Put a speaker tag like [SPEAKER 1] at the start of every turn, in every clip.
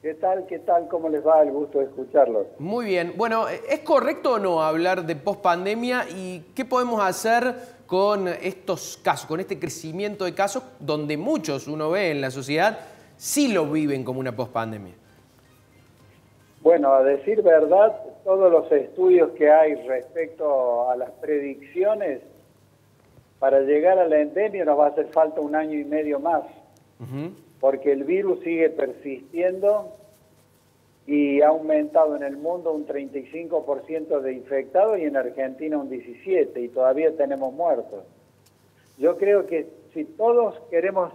[SPEAKER 1] ¿Qué tal? ¿Qué tal? ¿Cómo les va? El gusto de escucharlos.
[SPEAKER 2] Muy bien. Bueno, ¿es correcto o no hablar de pospandemia y qué podemos hacer con estos casos, con este crecimiento de casos donde muchos, uno ve en la sociedad, sí lo viven como una pospandemia?
[SPEAKER 1] Bueno, a decir verdad, todos los estudios que hay respecto a las predicciones, para llegar a la endemia nos va a hacer falta 1 año y medio más, porque el virus sigue persistiendo y ha aumentado en el mundo un 35% de infectados y en Argentina un 17%, y todavía tenemos muertos. Yo creo que si todos queremos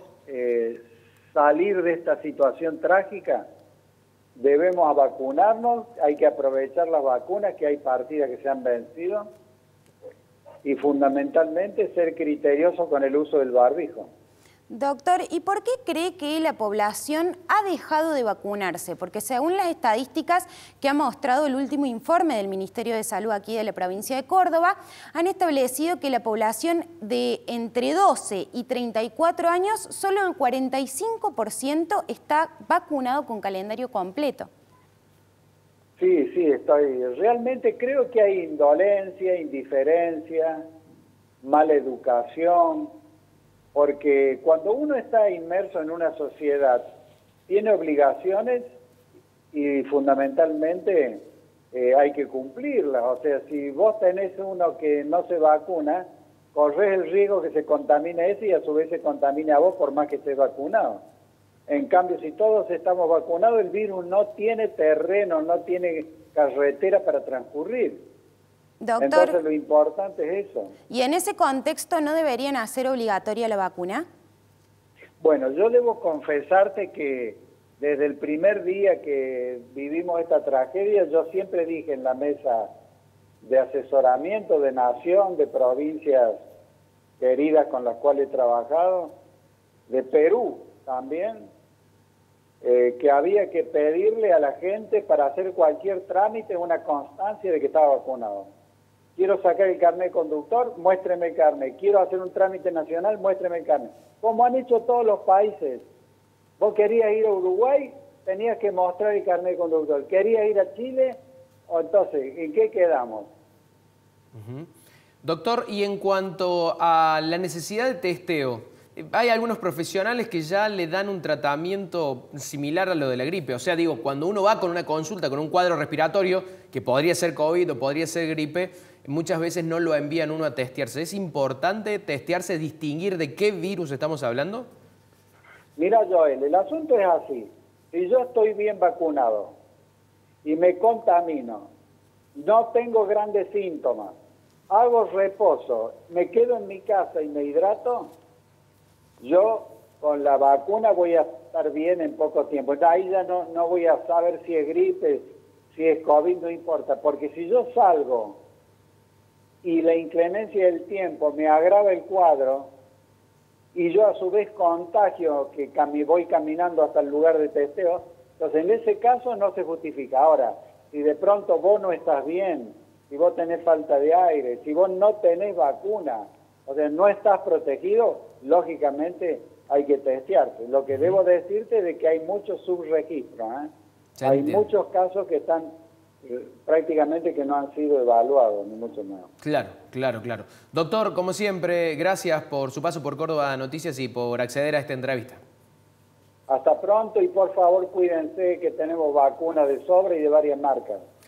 [SPEAKER 1] salir de esta situación trágica, debemos vacunarnos, hay que aprovechar las vacunas, que hay partidas que se han vencido, y fundamentalmente ser criteriosos con el uso del barbijo.
[SPEAKER 3] Doctor, ¿y por qué cree que la población ha dejado de vacunarse? Porque según las estadísticas que ha mostrado el último informe del Ministerio de Salud aquí de la provincia de Córdoba, han establecido que la población de entre 12 y 34 años, solo el 45% está vacunado con calendario completo.
[SPEAKER 1] Sí, realmente creo que hay indolencia, indiferencia, mala educación, porque cuando uno está inmerso en una sociedad, tiene obligaciones y fundamentalmente hay que cumplirlas. O sea, si vos tenés uno que no se vacuna, corres el riesgo que se contamine ese y a su vez se contamine a vos por más que estés vacunado. En cambio, si todos estamos vacunados, el virus no tiene terreno, no tiene carretera para transcurrir.
[SPEAKER 3] Doctor,
[SPEAKER 1] entonces lo importante es eso.
[SPEAKER 3] ¿Y en ese contexto no deberían hacer obligatoria la vacuna?
[SPEAKER 1] Bueno, yo debo confesarte que desde el primer día que vivimos esta tragedia, yo siempre dije en la mesa de asesoramiento de nación, de provincias queridas con las cuales he trabajado, de Perú también, que había que pedirle a la gente para hacer cualquier trámite una constancia de que estaba vacunado. Quiero sacar el carnet de conductor, muéstreme el carnet. Quiero hacer un trámite nacional, muéstreme el carnet. Como han hecho todos los países. Vos querías ir a Uruguay, tenías que mostrar el carnet de conductor. Querías ir a Chile, entonces, ¿en qué quedamos?
[SPEAKER 2] Doctor, y en cuanto a la necesidad de testeo, hay algunos profesionales que ya le dan un tratamiento similar a lo de la gripe. O sea, digo, cuando uno va con una consulta, con un cuadro respiratorio, que podría ser COVID o podría ser gripe, muchas veces no lo envían uno a testearse. ¿Es importante testearse, distinguir de qué virus estamos hablando?
[SPEAKER 1] Mira, Joel, el asunto es así. Si yo estoy bien vacunado y me contamino, no tengo grandes síntomas, hago reposo, me quedo en mi casa y me hidrato, yo con la vacuna voy a estar bien en poco tiempo. Ahí ya no voy a saber si es gripe, si es COVID, no importa. Porque si yo salgo y la inclemencia del tiempo me agrava el cuadro y yo a su vez contagio, que voy caminando hasta el lugar de testeo, entonces en ese caso no se justifica. Ahora, si de pronto vos no estás bien, si vos tenés falta de aire, si vos no tenés vacuna, o sea, no estás protegido, lógicamente hay que testearse. Lo que debo decirte es de que hay muchos subregistros, hay muchos casos que están prácticamente que no han sido evaluados, ni mucho menos.
[SPEAKER 2] Claro. Doctor, como siempre, gracias por su paso por Córdoba Noticias y por acceder a esta entrevista.
[SPEAKER 1] Hasta pronto y por favor cuídense que tenemos vacunas de sobra y de varias marcas.